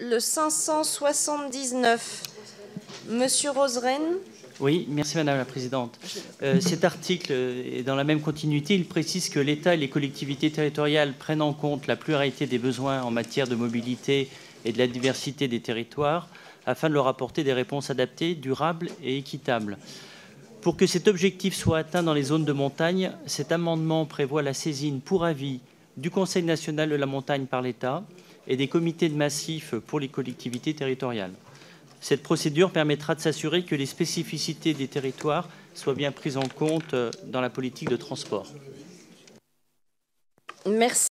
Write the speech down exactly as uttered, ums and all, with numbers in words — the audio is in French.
le cinq cent soixante-dix-neuf. Monsieur Roseren. Oui, merci Madame la Présidente. Euh, cet article est dans la même continuité. Il précise que l'État et les collectivités territoriales prennent en compte la pluralité des besoins en matière de mobilité et de la diversité des territoires afin de leur apporter des réponses adaptées, durables et équitables. Pour que cet objectif soit atteint dans les zones de montagne, cet amendement prévoit la saisine pour avis du Conseil national de la montagne par l'État et des comités de massif pour les collectivités territoriales. Cette procédure permettra de s'assurer que les spécificités des territoires soient bien prises en compte dans la politique de transport. Merci.